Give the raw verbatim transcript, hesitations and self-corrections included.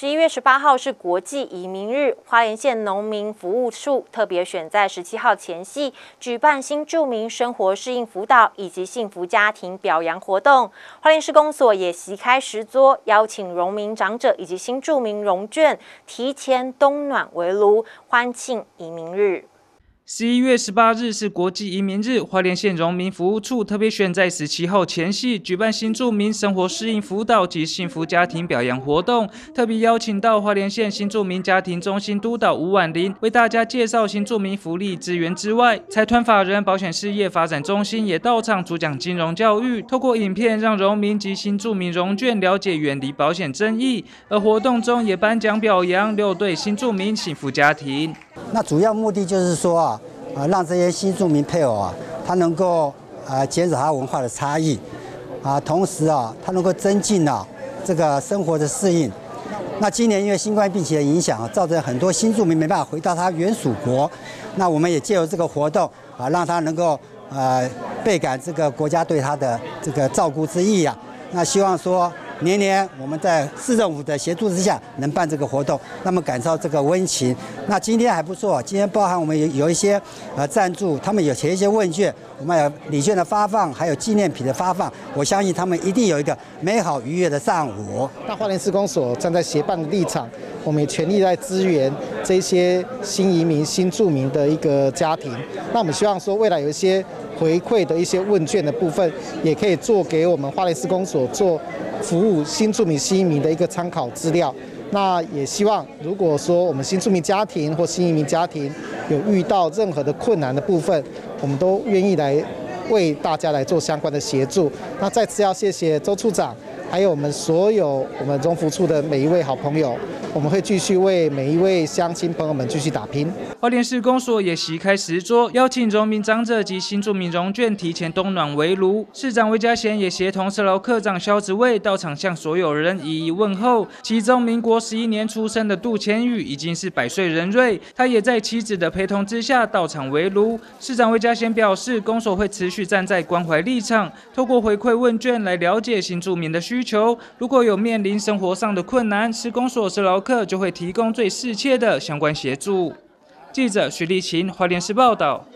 十一月十八号是国际移民日，花莲县农民服务处特别选在十七号前夕举办新住民生活适应辅导以及幸福家庭表扬活动。花莲市公所也席开十桌，邀请荣民长者以及新住民荣眷提前冬暖围炉，欢庆移民日。 十一月十八日是国际移民日，花莲县荣民服务处特别选在十七号前夕举办新住民生活适应辅导及幸福家庭表扬活动，特别邀请到花莲县新住民家庭中心督导吴婉玲为大家介绍新住民福利资源之外，财团法人保险事业发展中心也到场主讲金融教育，透过影片让荣民及新住民荣眷了解远离保险争议，而活动中也颁奖表扬六对新住民幸福家庭。 那主要目的就是说啊，呃，让这些新住民配偶啊，他能够呃减少他文化的差异，啊，同时啊，他能够增进啊这个生活的适应。那今年因为新冠病情的影响啊，造成很多新住民没办法回到他原属国，那我们也借由这个活动啊，让他能够呃倍感这个国家对他的这个照顾之意啊。那希望说，年年我们在市政府的协助之下，能办这个活动，那么感受这个温情。那今天还不错，今天包含我们有有一些呃赞助，他们有填一些问卷，我们有礼券的发放，还有纪念品的发放。我相信他们一定有一个美好愉悦的上午。 那花莲市公所站在协办的立场，我们也全力在支援这些新移民、新住民的一个家庭。那我们希望说，未来有一些回馈的一些问卷的部分，也可以做给我们花莲市公所做服务新住民、新移民的一个参考资料。那也希望，如果说我们新住民家庭或新移民家庭有遇到任何的困难的部分，我们都愿意来为大家来做相关的协助。那再次要谢谢周处长，还有我们所有我们荣福处的每一位好朋友，我们会继续为每一位乡亲朋友们继续打拼。 花莲市公所也席开十桌，邀请荣民长者及新住民荣眷提前冬暖围炉。市长魏家贤也协同社劳科长萧子卫到场向所有人一一问候。其中民国十一年出生的杜千宇已经是百岁人瑞，他也在妻子的陪同之下到场围炉。市长魏家贤表示，公所会持续站在关怀立场，透过回馈问卷来了解新住民的需求。如果有面临生活上的困难，市公所社劳科就会提供最适切的相关协助。记者徐立琴，花莲市报道。